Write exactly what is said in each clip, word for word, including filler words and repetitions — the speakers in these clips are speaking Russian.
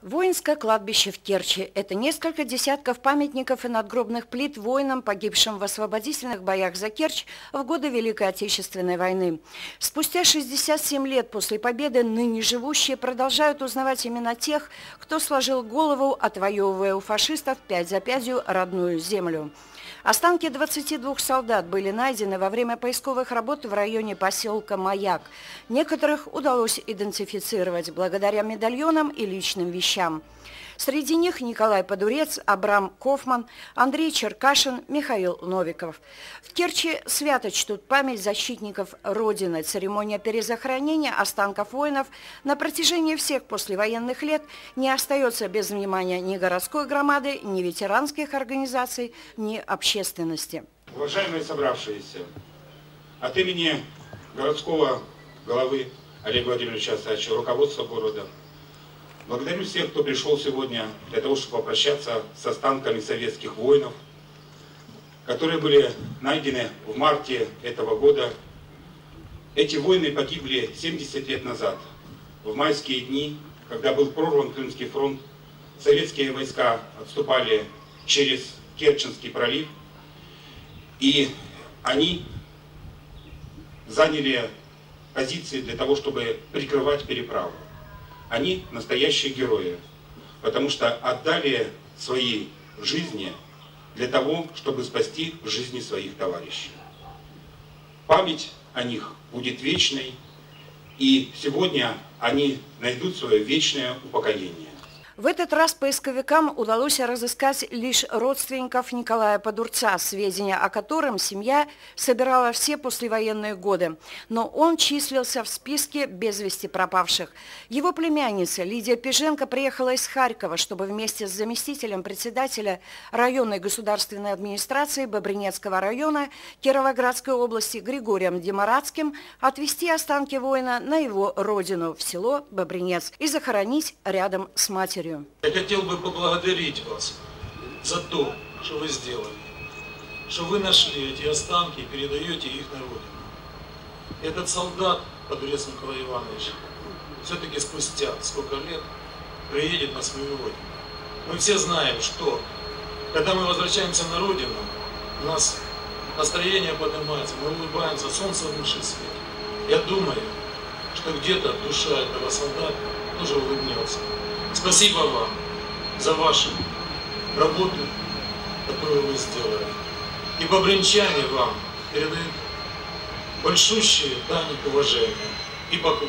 Воинское кладбище в Керчи – это несколько десятков памятников и надгробных плит воинам, погибшим в освободительных боях за Керчь в годы Великой Отечественной войны. Спустя шестьдесят семь лет после победы ныне живущие продолжают узнавать имена тех, кто сложил голову, отвоевывая у фашистов пять за пятью родную землю. Останки двадцати двух солдат были найдены во время поисковых работ в районе поселка Маяк. Некоторых удалось идентифицировать благодаря медальонам и личным вещам. Среди них Николай Подурец, Абрам Кофман, Андрей Черкашин, Михаил Новиков. В Керчи свято чтут память защитников Родины. Церемония перезахоронения останков воинов на протяжении всех послевоенных лет не остается без внимания ни городской громады, ни ветеранских организаций, ни общественности. Уважаемые собравшиеся, от имени городского главы Олега Владимировича Осадчего, руководства города, благодарю всех, кто пришел сегодня для того, чтобы попрощаться с останками советских воинов, которые были найдены в марте этого года. Эти воины погибли семьдесят лет назад, в майские дни, когда был прорван Крымский фронт. Советские войска отступали через Керченский пролив, и они заняли позиции для того, чтобы прикрывать переправу. Они настоящие герои, потому что отдали свои жизни для того, чтобы спасти жизни своих товарищей. Память о них будет вечной, и сегодня они найдут свое вечное упокоение. В этот раз поисковикам удалось разыскать лишь родственников Николая Подурца, сведения о котором семья собирала все послевоенные годы. Но он числился в списке без вести пропавших. Его племянница Лидия Пиженко приехала из Харькова, чтобы вместе с заместителем председателя районной государственной администрации Бобринецкого района Кировоградской области Григорием Демарадским отвезти останки воина на его родину, в село Бобринец, и захоронить рядом с матерью. Я хотел бы поблагодарить вас за то, что вы сделали, что вы нашли эти останки и передаете их на родину. Этот солдат, Подурец Николай Иванович, все-таки спустя сколько лет приедет на свою родину. Мы все знаем, что когда мы возвращаемся на родину, у нас настроение поднимается, мы улыбаемся, солнце в душе свет. Я думаю, что где-то душа этого солдата тоже улыбнется. Спасибо вам за вашу работу, которую вы сделали. И бобринчане вам передают большущие дань уважения и поклон.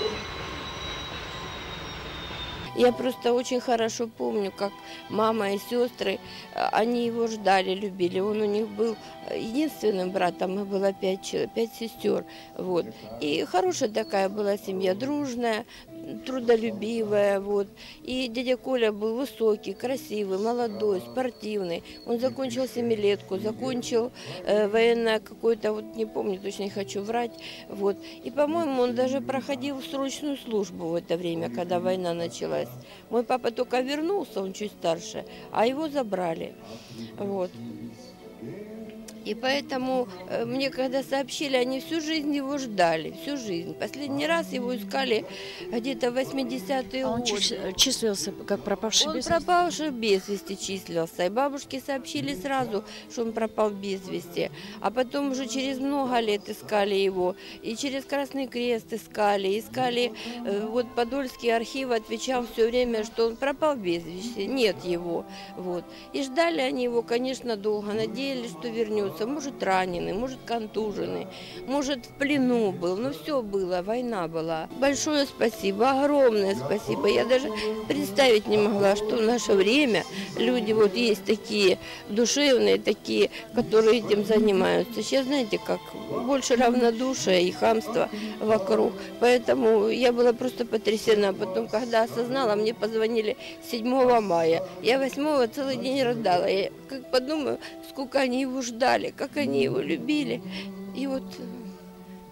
Я просто очень хорошо помню, как мама и сестры, они его ждали, любили. Он у них был единственным братом, и было пять, пять сестер. Вот. И хорошая такая была семья, дружная, трудолюбивая. Вот. И дядя Коля был высокий, красивый, молодой, спортивный. Он закончил семилетку, закончил э, военное какое-то, вот не помню, точно не хочу врать. Вот. И, по-моему, он даже проходил срочную службу в это время, когда война началась. Мой папа только вернулся, он чуть старше, а его забрали. Вот. И поэтому мне, когда сообщили, они всю жизнь его ждали, всю жизнь. Последний раз его искали где-то в восьмидесятые годы. Он числился как пропавший без вести? Он пропавший без вести числился. И бабушки сообщили сразу, что он пропал без вести. А потом уже через много лет искали его. И через Красный Крест искали. Искали, вот Подольский архив отвечал все время, что он пропал без вести. Нет его. Вот. И ждали они его, конечно, долго. Надеялись, что вернется. Может, раненый, может, контуженный, может, в плену был. Ну, все было, война была. Большое спасибо, огромное спасибо. Я даже представить не могла, что в наше время люди вот есть такие душевные, такие, которые этим занимаются. Сейчас, знаете, как больше равнодушия и хамства вокруг. Поэтому я была просто потрясена. Потом, когда осознала, мне позвонили седьмого мая. Я восьмого целый день рыдала. Я как подумаю, сколько они его ждали, как они его любили. И вот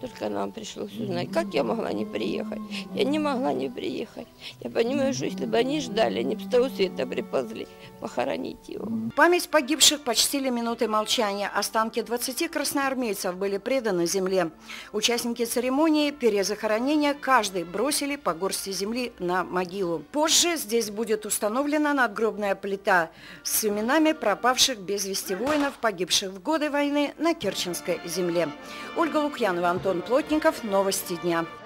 только нам пришлось узнать. Как я могла не приехать? Я не могла не приехать. Я понимаю, что если бы они ждали, они бы с того света приползли похоронить его. Память погибших почтили минутой молчания. Останки двадцати красноармейцев были преданы земле. Участники церемонии перезахоронения каждый бросили по горсти земли на могилу. Позже здесь будет установлена надгробная плита с именами пропавших без вести воинов, погибших в годы войны на Керченской земле. Ольга Лукьянова, Антон Плотников. Новости дня.